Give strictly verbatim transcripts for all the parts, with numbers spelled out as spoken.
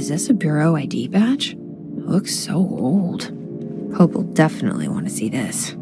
Is this a Bureau I D badge? It looks so old. Hope will definitely want to see this.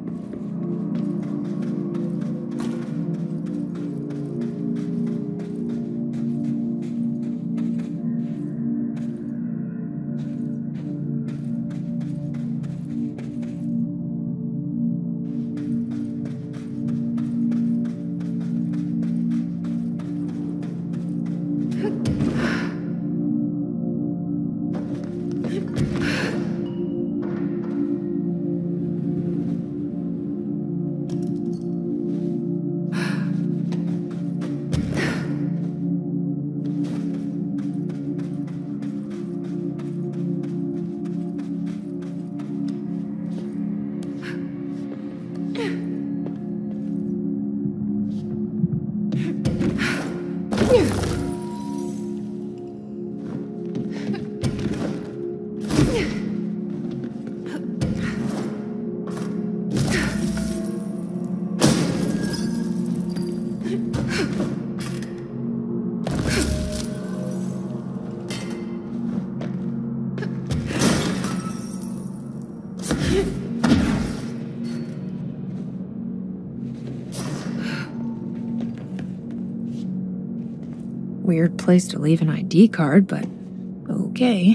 Weird place to leave an I D card, but okay.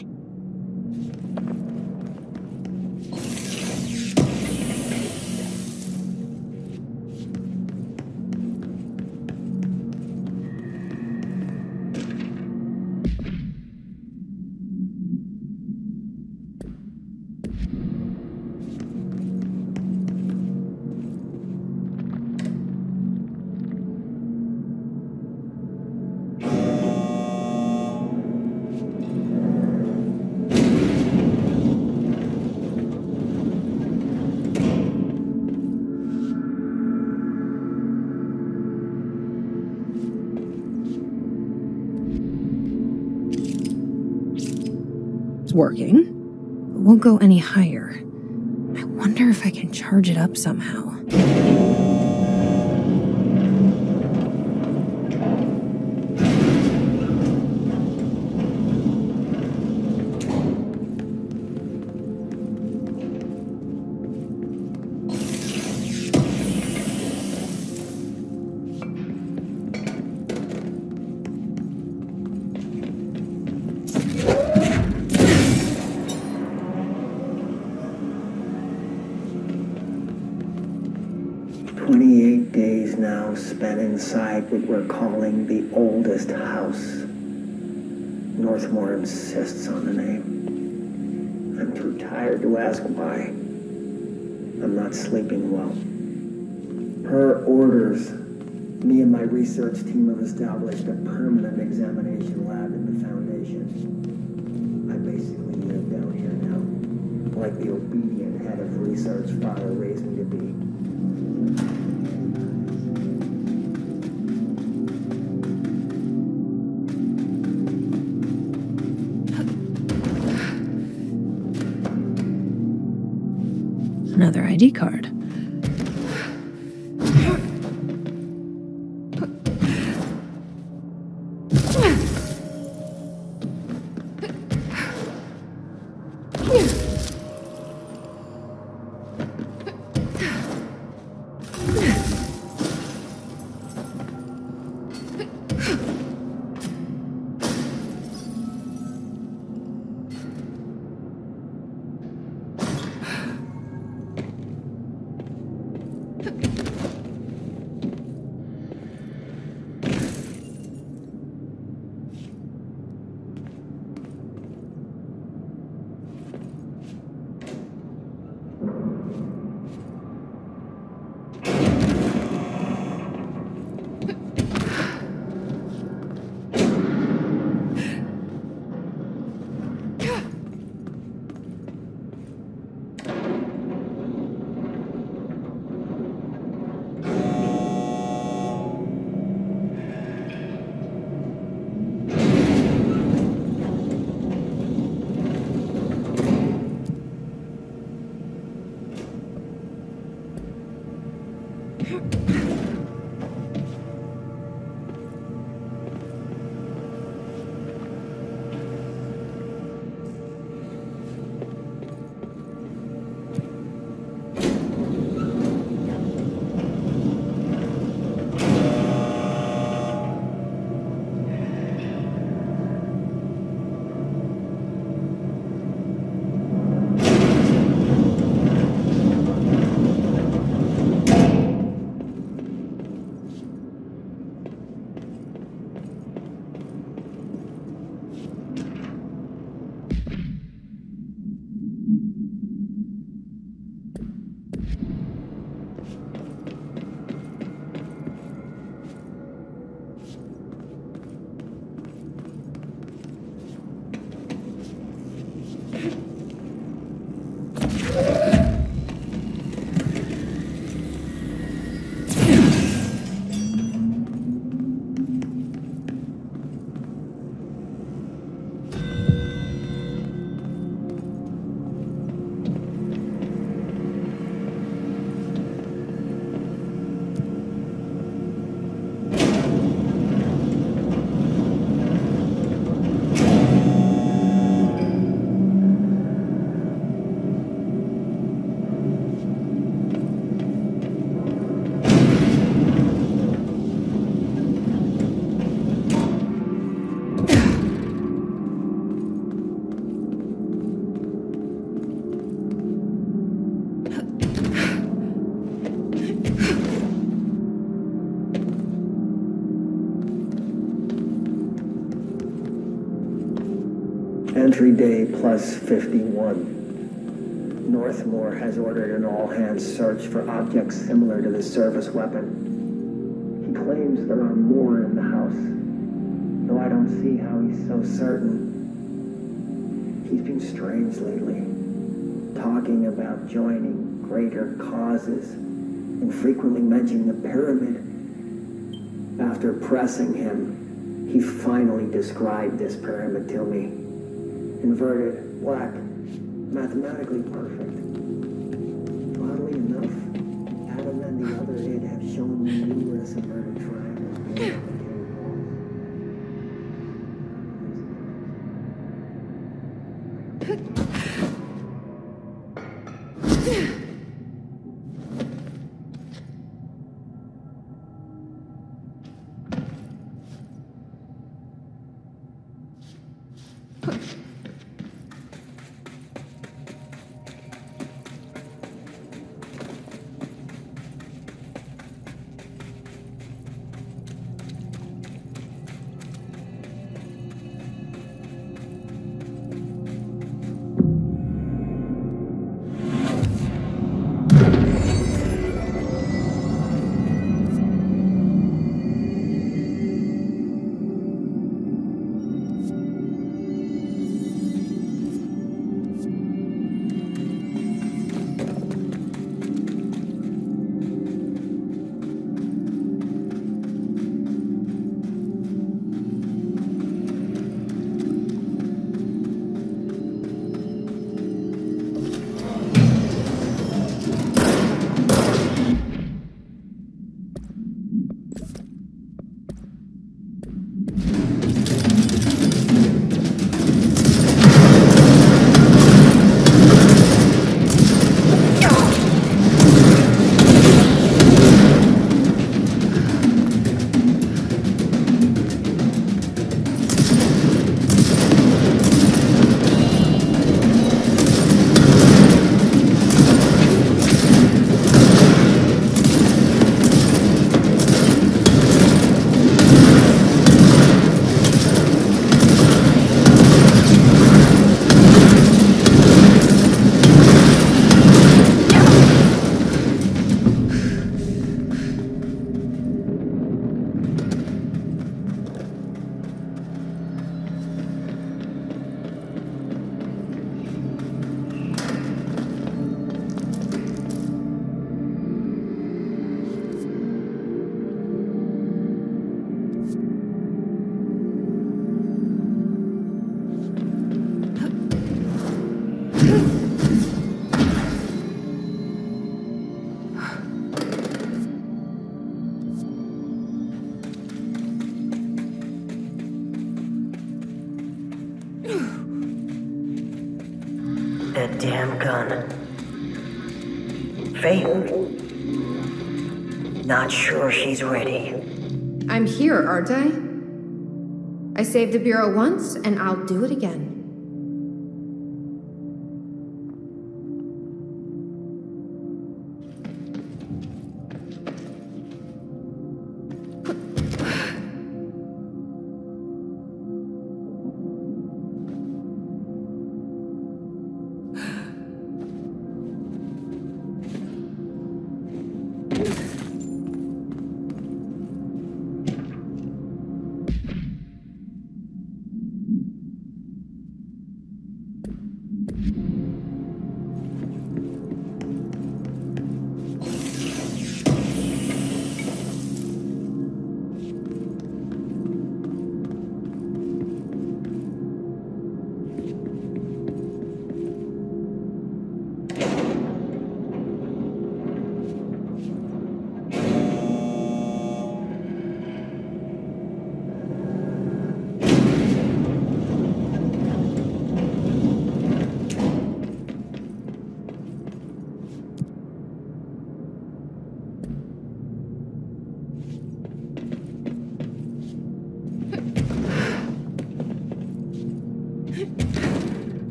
Working. It won't go any higher. I wonder if I can charge it up somehow. twenty-eight days now spent inside what we're calling the oldest house. Northmore insists on the name. I'm too tired to ask why. I'm not sleeping well. Per orders, me and my research team have established a permanent examination lab in the Foundation. I basically live down here now, like the obedient head of research father raised me to be. Another I D card. Entry day plus fifty-one. Northmore has ordered an all-hands search for objects similar to the service weapon. He claims there are more in the house, though I don't see how he's so certain. He's been strange lately, talking about joining greater causes and frequently mentioning the pyramid. After pressing him, he finally described this pyramid to me. Inverted, black, mathematically perfect. Oddly enough, Adam and the other id have shown me numerous inverted triangles beyond the cave That damn gun. Faith. Not sure she's ready. I'm here, aren't I? I saved the Bureau once, and I'll do it again.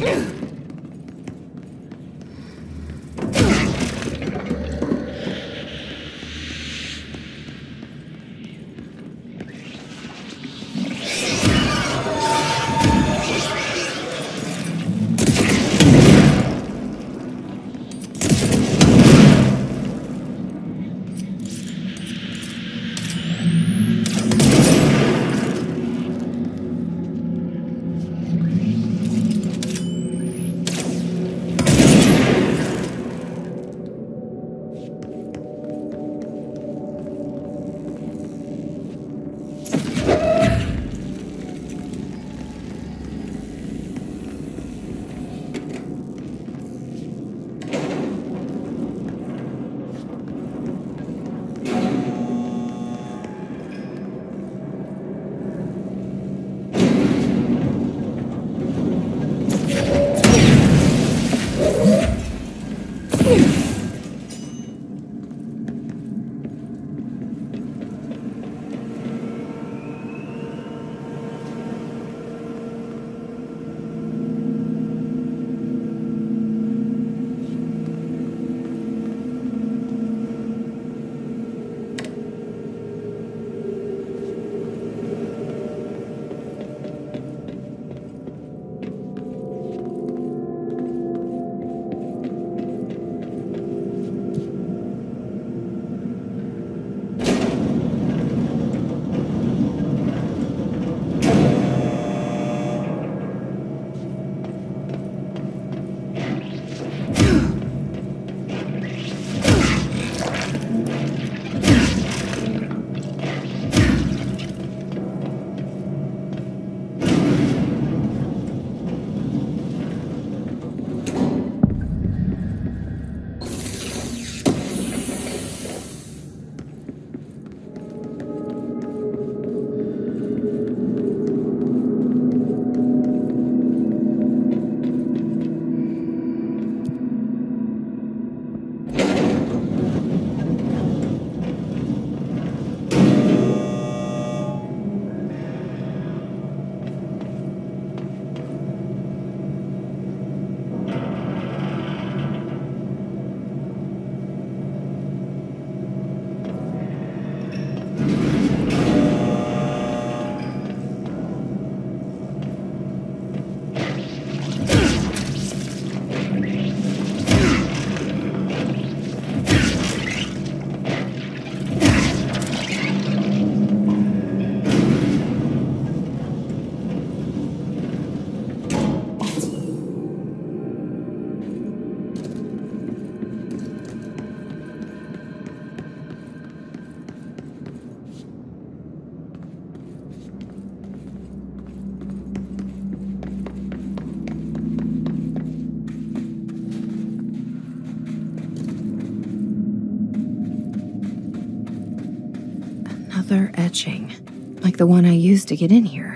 Another etching, like the one I used to get in here.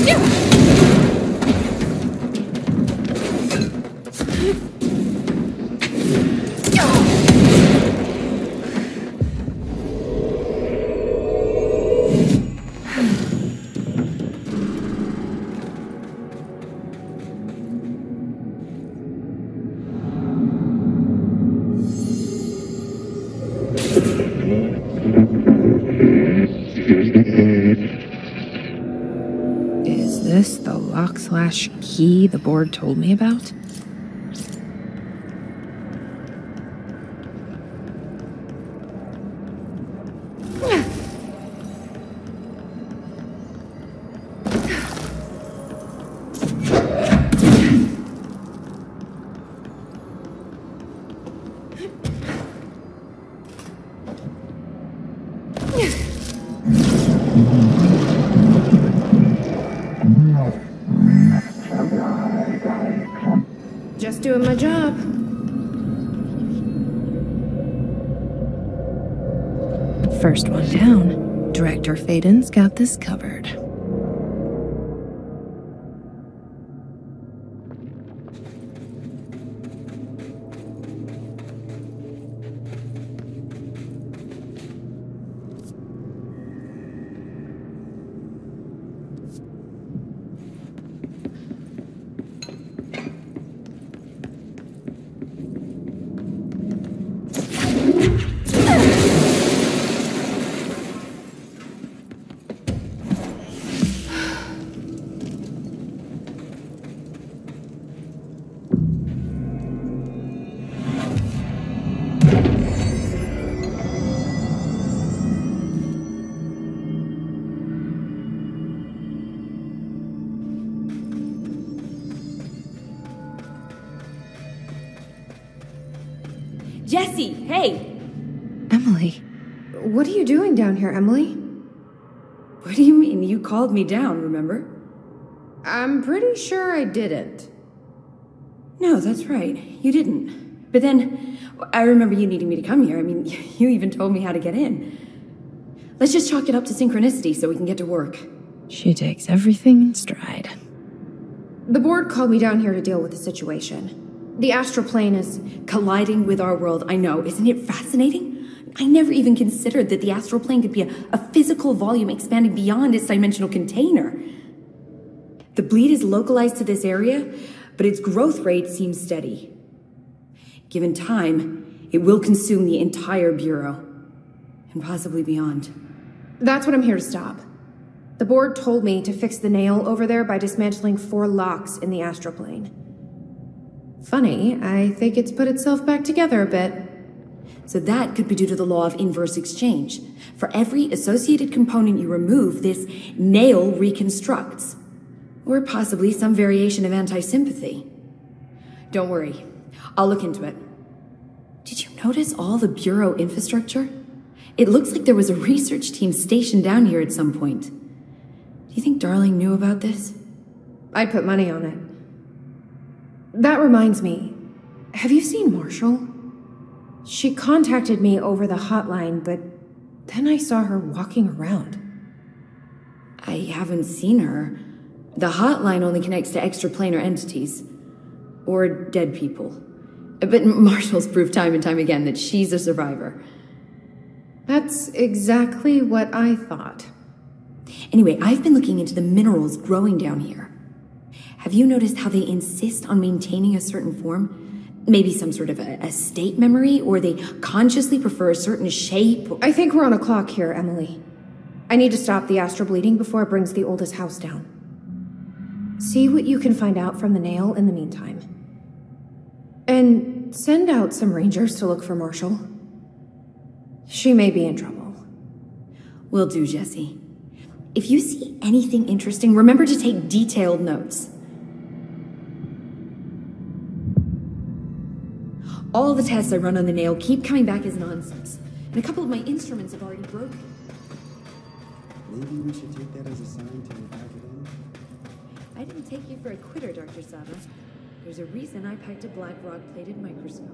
Is this the lock slash key the board told me about? Just doing my job. First one down. Director Faden's got this covered. Jesse, hey! Emily, what are you doing down here, Emily? What do you mean? You called me down, remember? I'm pretty sure I didn't. No, that's right. You didn't. But then, I remember you needing me to come here. I mean, you even told me how to get in. Let's just chalk it up to synchronicity so we can get to work. She takes everything in stride. The board called me down here to deal with the situation. The astral plane is colliding with our world, I know. Isn't it fascinating? I never even considered that the astral plane could be a, a physical volume expanding beyond its dimensional container. The bleed is localized to this area, but its growth rate seems steady. Given time, it will consume the entire Bureau, and possibly beyond. That's what I'm here to stop. The board told me to fix the nail over there by dismantling four locks in the astral plane. Funny, I think it's put itself back together a bit. So that could be due to the law of inverse exchange. For every associated component you remove, this nail reconstructs. Or possibly some variation of anti-sympathy. Don't worry, I'll look into it. Did you notice all the Bureau infrastructure? It looks like there was a research team stationed down here at some point. Do you think Darling knew about this? I'd put money on it. That reminds me, have you seen Marshall? She contacted me over the hotline, but then I saw her walking around. I haven't seen her. The hotline only connects to extraplanar entities. Or dead people. But Marshall's proved time and time again that she's a survivor. That's exactly what I thought. Anyway, I've been looking into the minerals growing down here. Have you noticed how they insist on maintaining a certain form? Maybe some sort of a, a state memory, or they consciously prefer a certain shape? I think we're on a clock here, Emily. I need to stop the astral bleeding before it brings the oldest house down. See what you can find out from the nail in the meantime. And send out some rangers to look for Marshall. She may be in trouble. Will do, Jesse. If you see anything interesting, remember to take detailed notes. All the tests I run on the nail keep coming back as nonsense. And a couple of my instruments have already broken. Maybe we should take that as a sign to back it in. I didn't take you for a quitter, Doctor Saba. There's a reason I packed a black rock-plated microscope.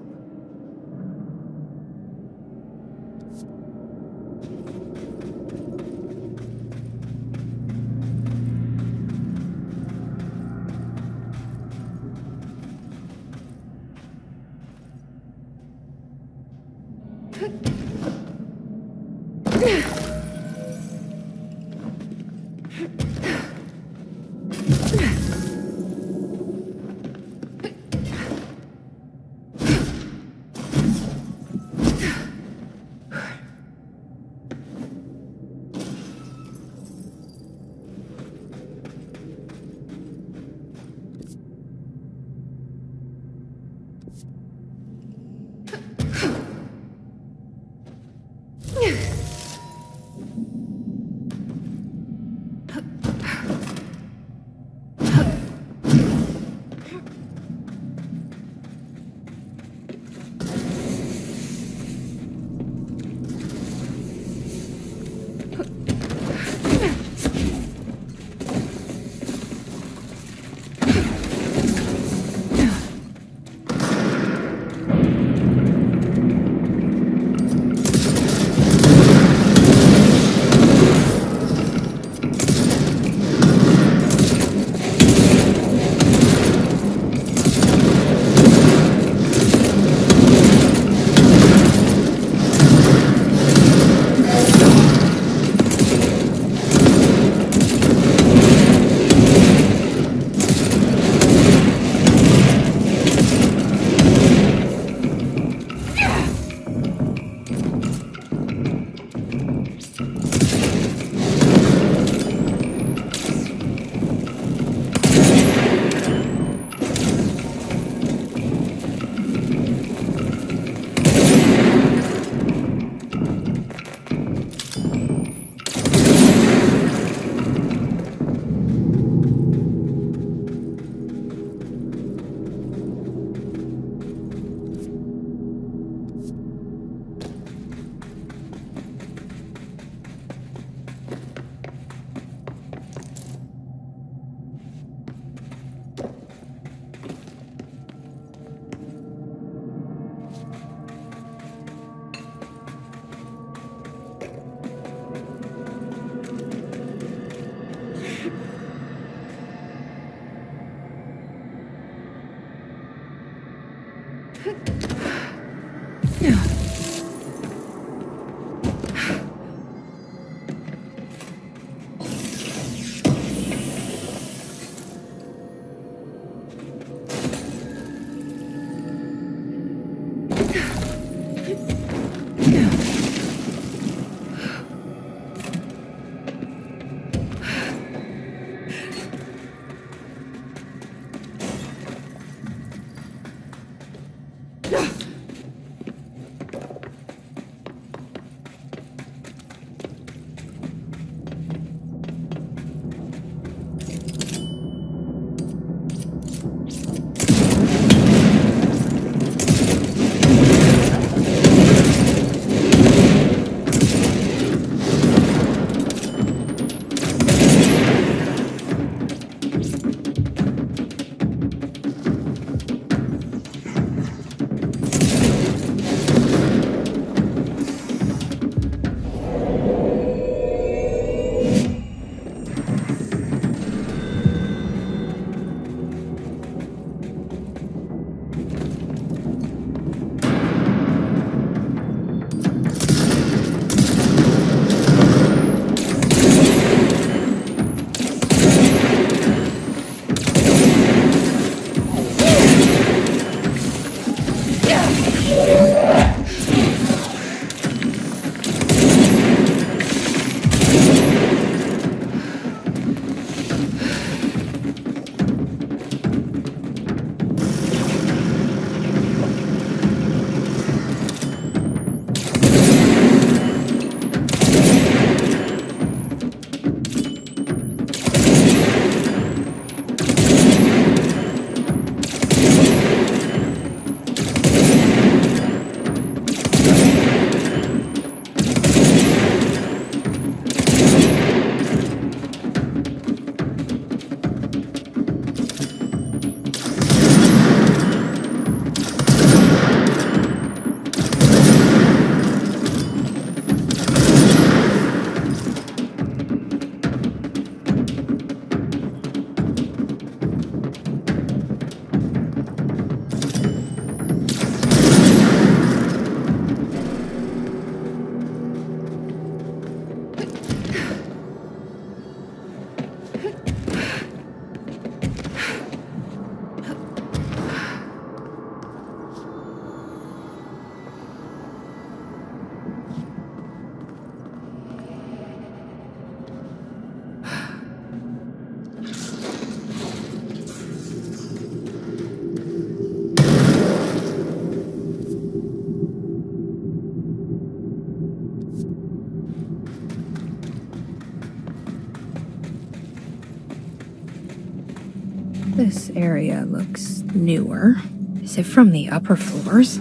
This area looks newer. Is it from the upper floors?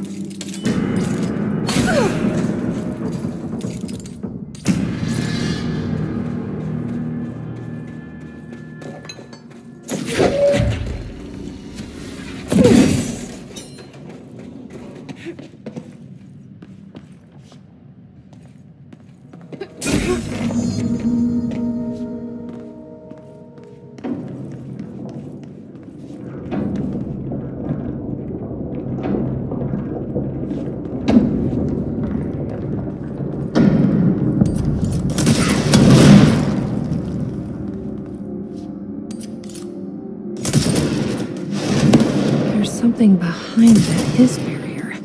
Something behind that his barrier.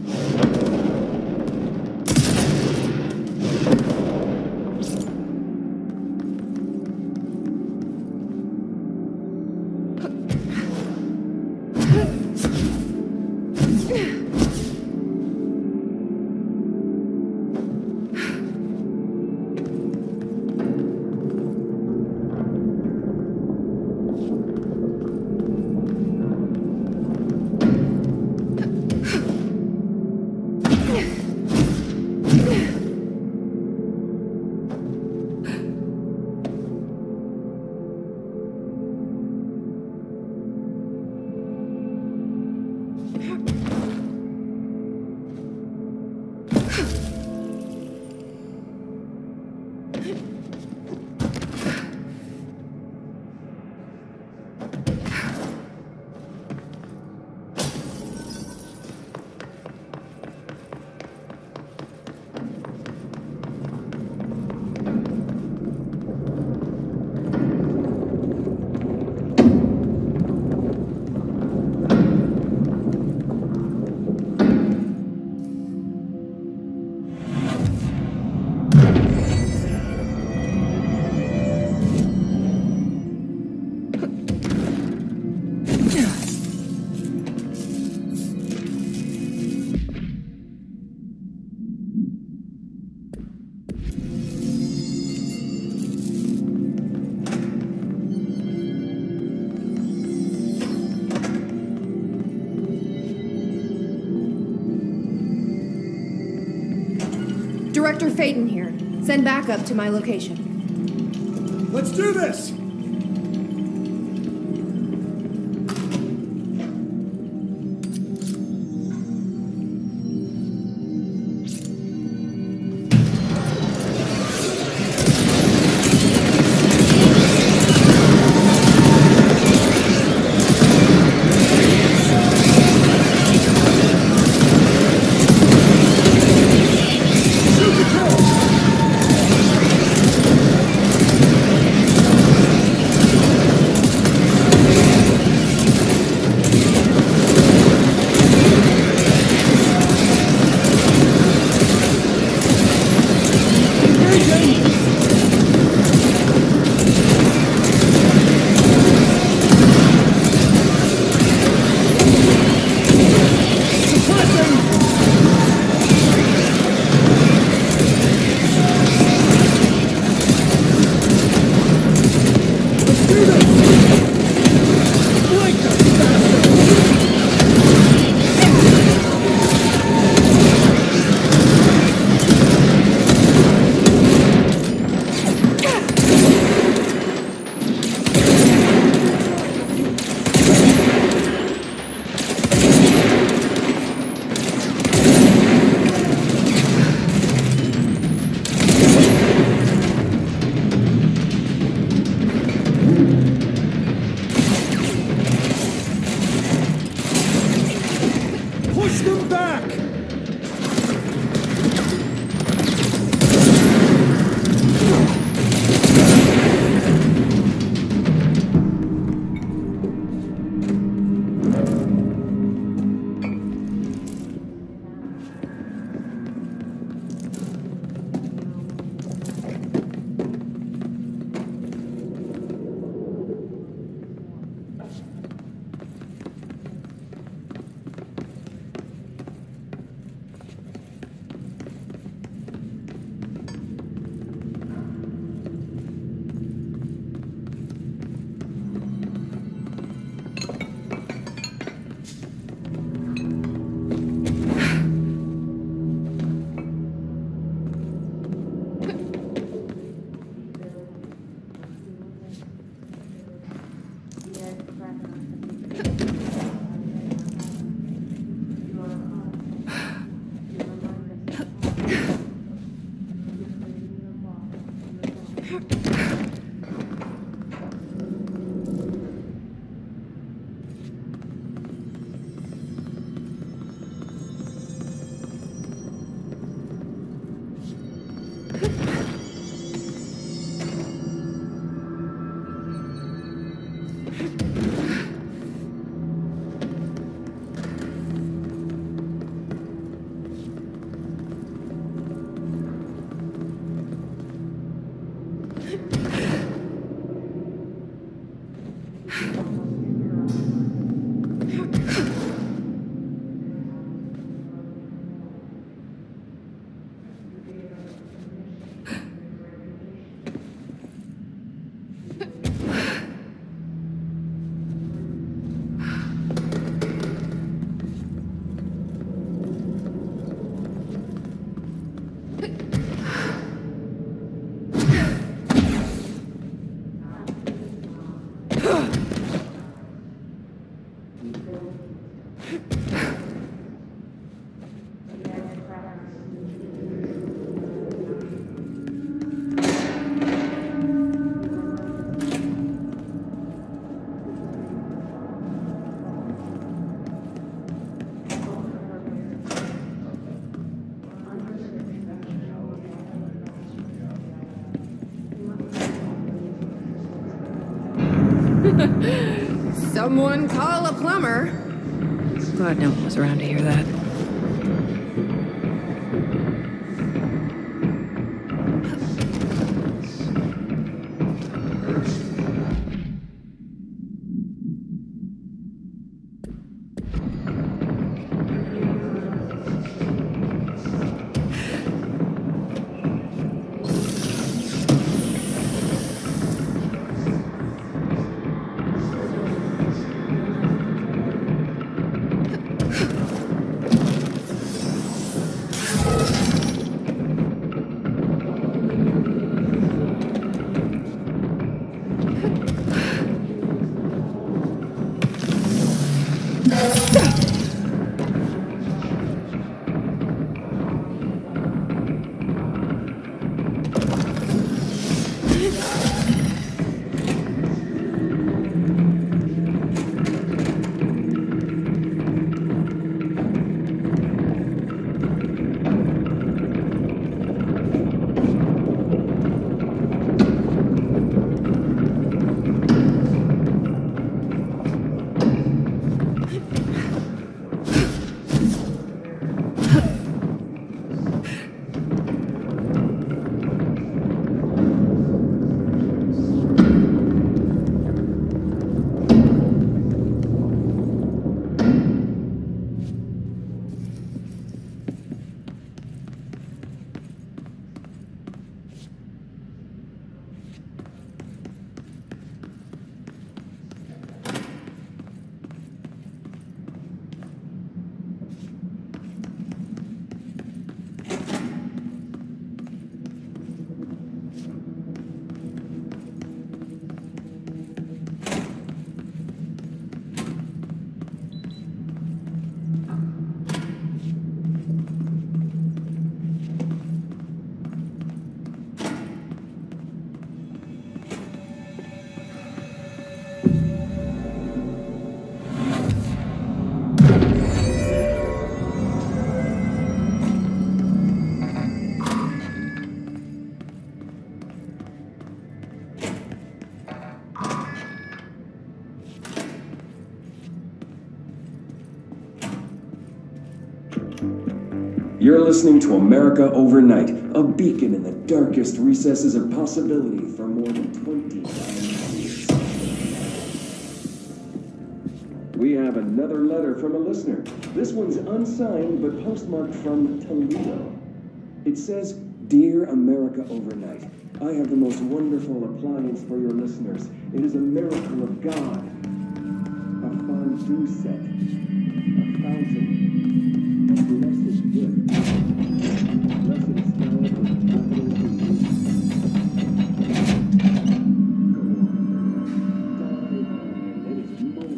Director Faden here. Send backup to my location. Let's do this! Control! Someone call a plumber. Glad no one was around to hear that. You're listening to America Overnight, a beacon in the darkest recesses of possibility for more than twenty-five years. We have another letter from a listener. This one's unsigned, but postmarked from Toledo. It says, "Dear America Overnight, I have the most wonderful appliance for your listeners. It is a miracle of God. A fondue set. A fountain. A blessed gift. Blessed spell with a capital B. Go on. Die on, and it is more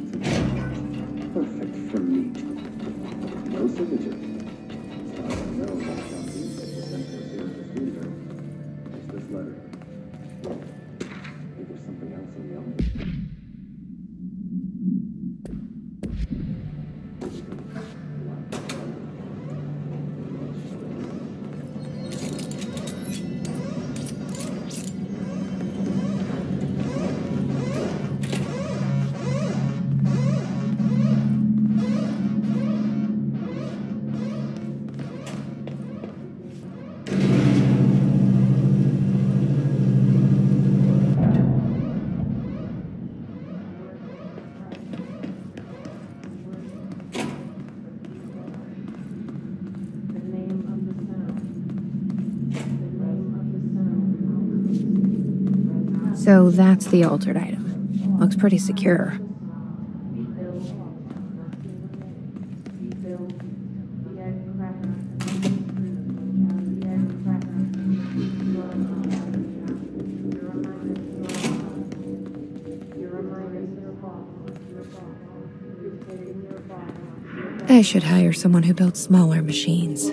So that's the altered item. Looks pretty secure. I should hire someone who builds smaller machines.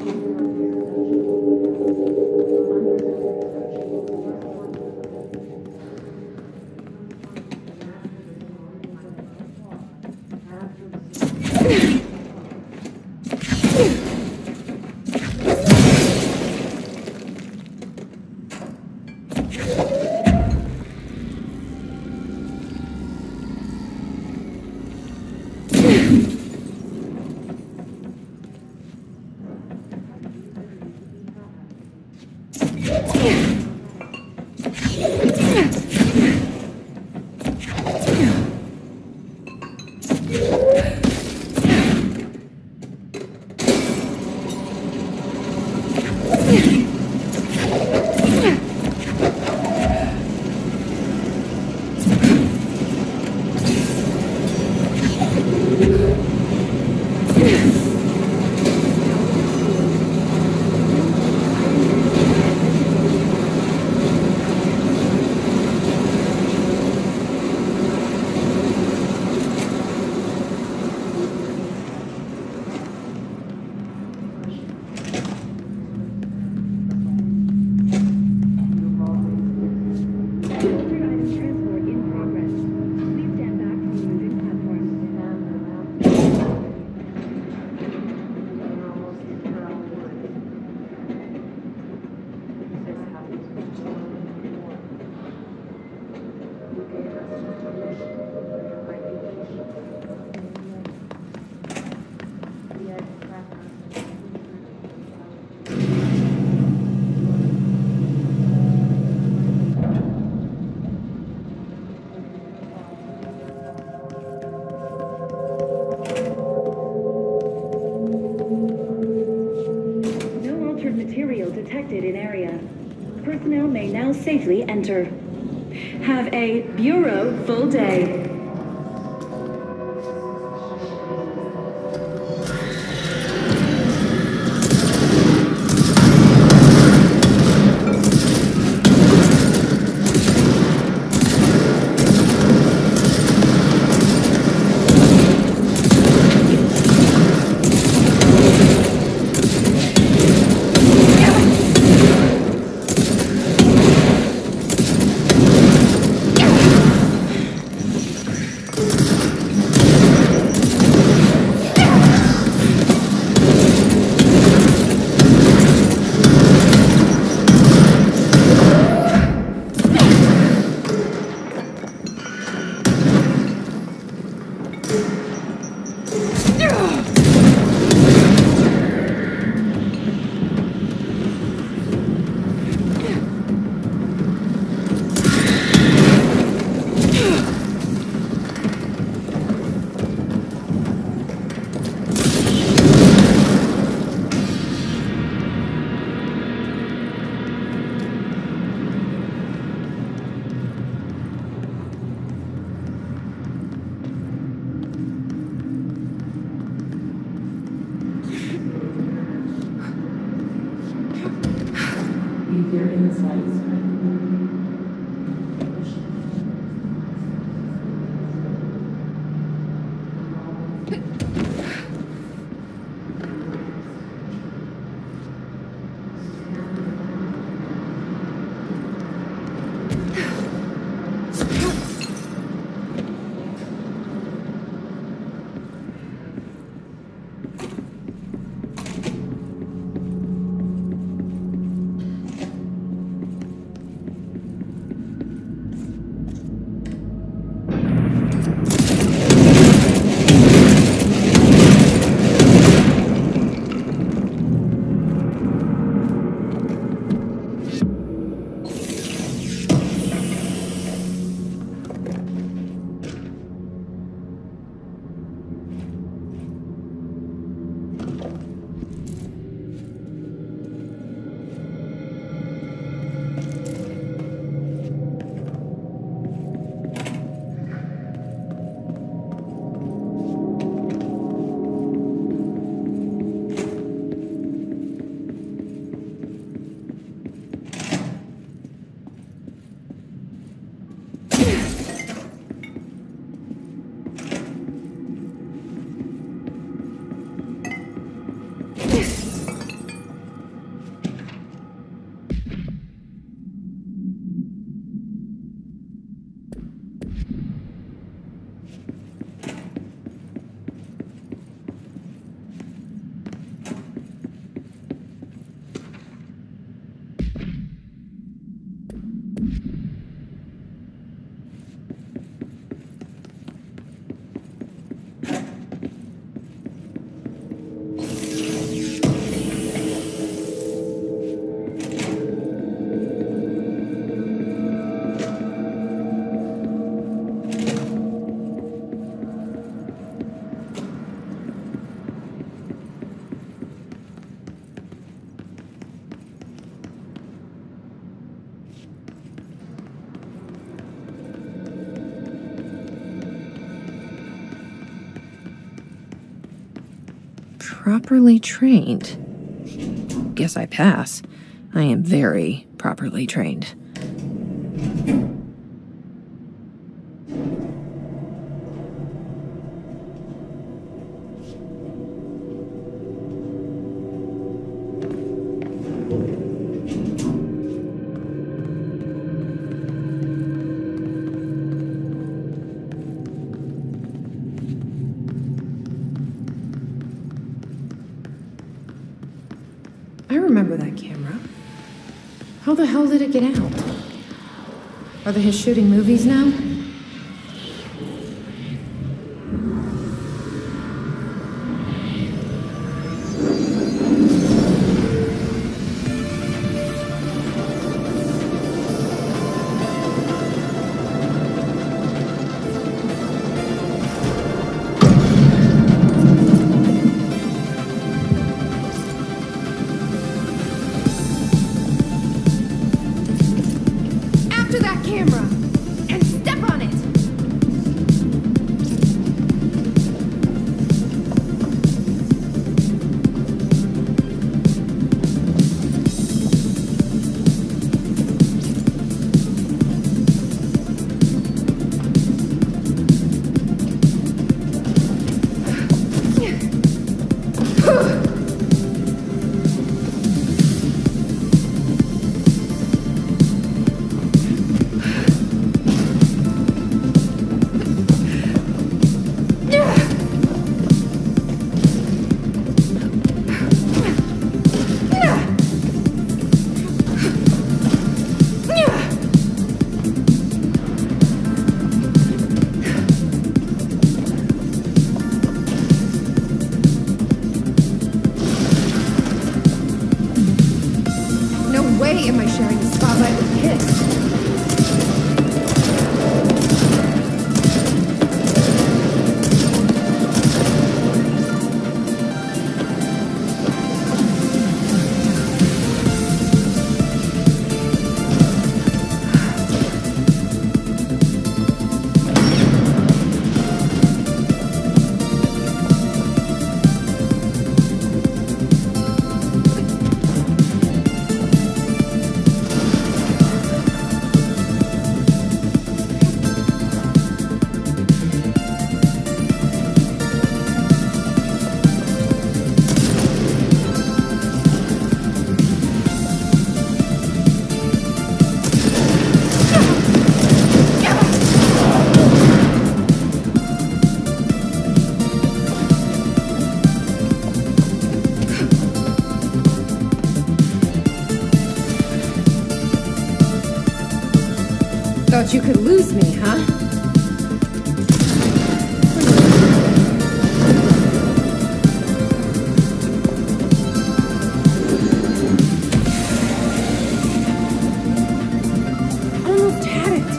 Detected in area. Personnel may now safely enter. Have a Bureau full day. properly trained. Guess I pass. I am very properly trained. I remember that camera. How the hell did it get out? Are they shooting movies now? After that camera! And step on it! No way am I sharing the spotlight with kids. Thought you could lose me, huh? Almost had it.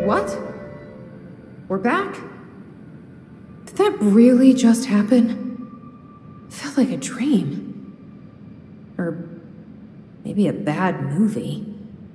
What? We're back? Did that really just happen? It felt like a dream. Or maybe a bad movie.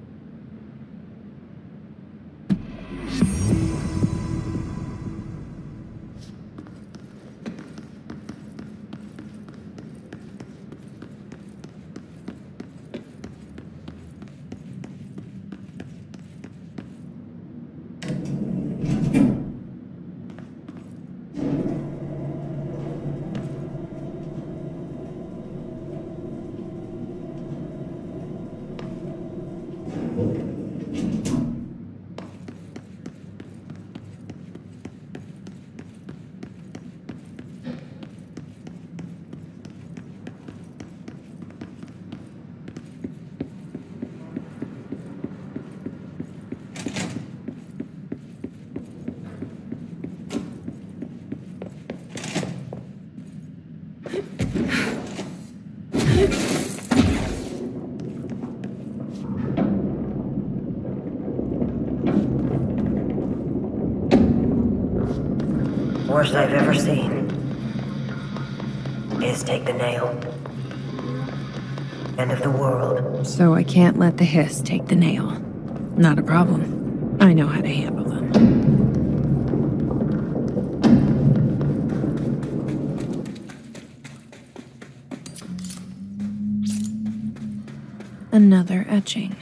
Worst I've ever seen is take the nail. End of the world. So I can't let the hiss take the nail. Not a problem. I know how to handle them. Another etching.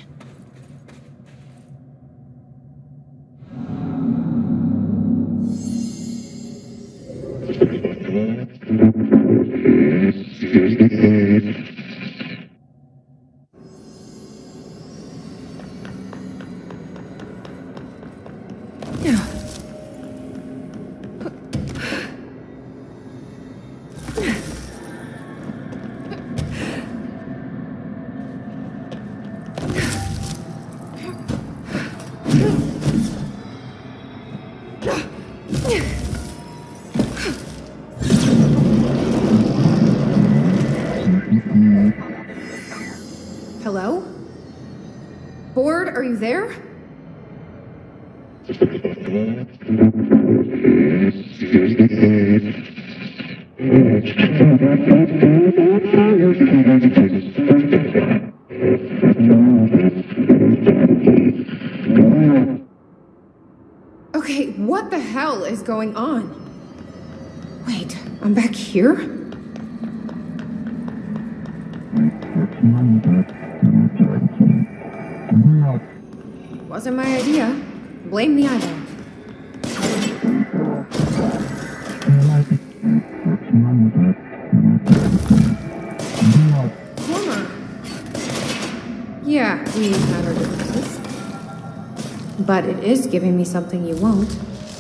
Hello? Board, are you there? Okay, what the hell is going on? Wait, I'm back here? Wasn't my idea. Blame the eyeball. Former. Yeah, we had our differences. But it is giving me something you won't.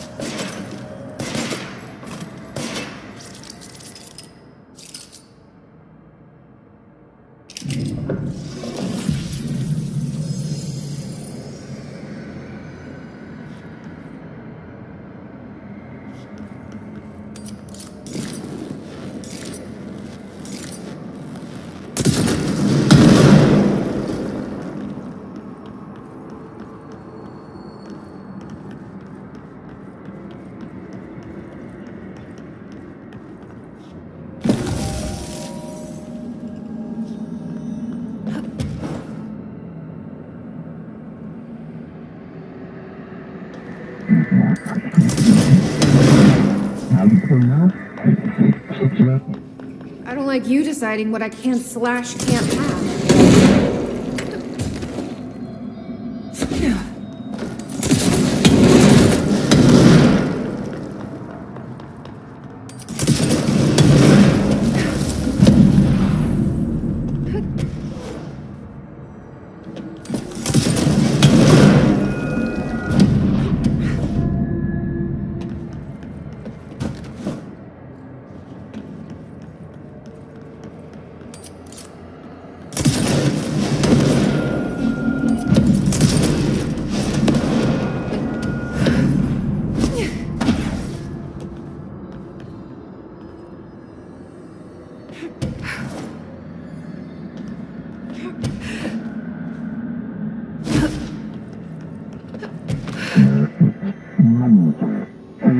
I don't like you deciding what I can slash can't have.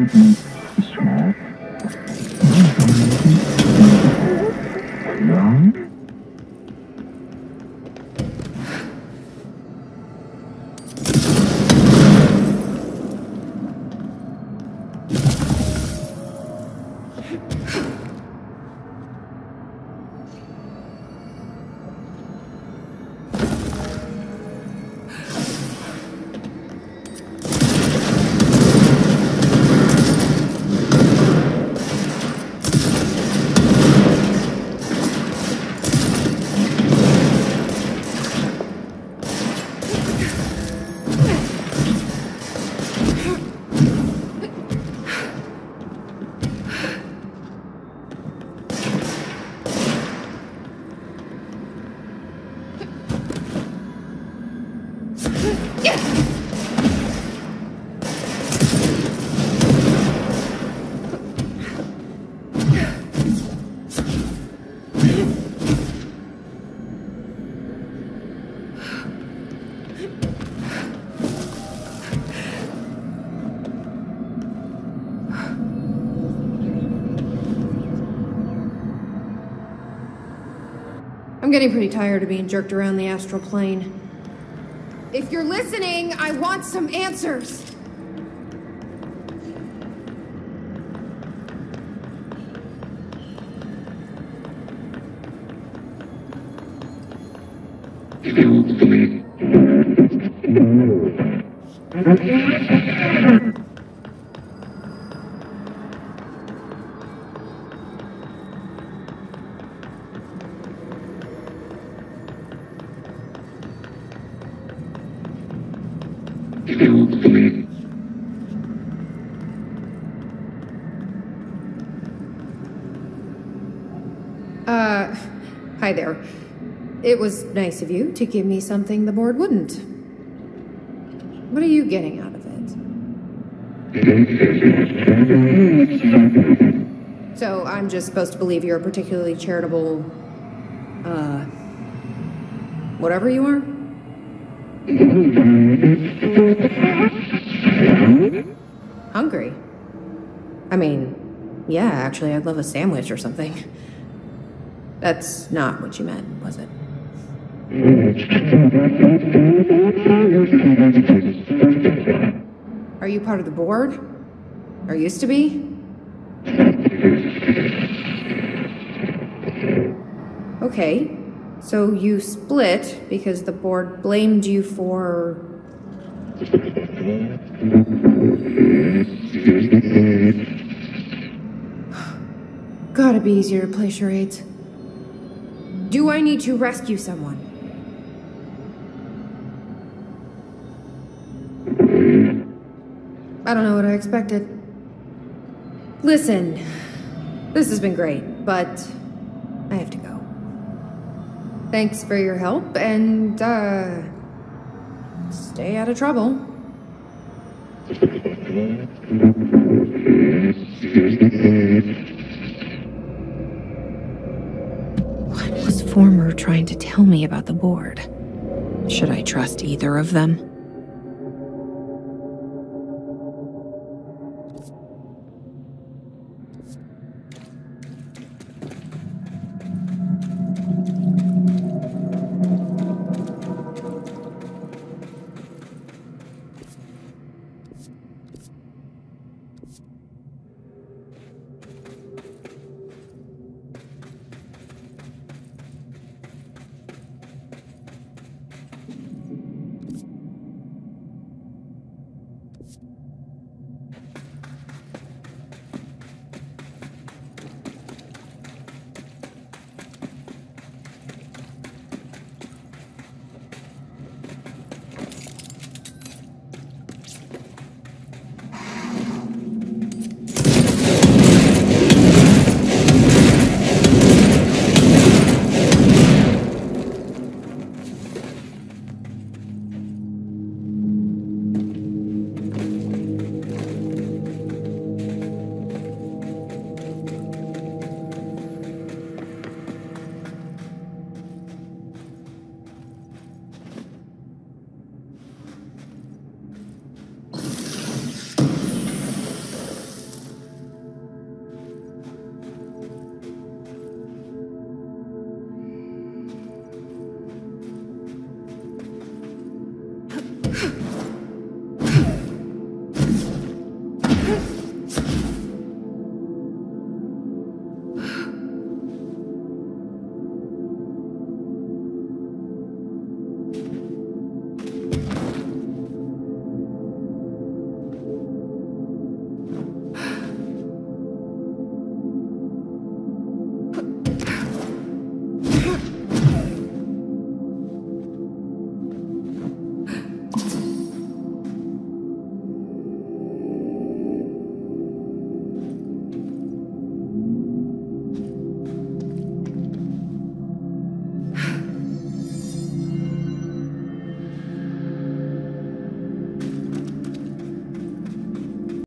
I'm getting pretty tired of being jerked around the astral plane. If you're listening, I want some answers! Uh, hi there. It was nice of you to give me something the board wouldn't. What are you getting out of it? So I'm just supposed to believe you're a particularly charitable, uh, whatever you are? Hungry? I mean, yeah, actually, I'd love a sandwich or something. That's not what you meant, was it? Are you part of the board? Or used to be? Okay, so you split because the board blamed you for... Gotta be easier to play charades. Do I need to rescue someone? I don't know what I expected. Listen, this has been great, but I have to go. Thanks for your help, and, uh, stay out of trouble. What was Former trying to tell me about the board? Should I trust either of them?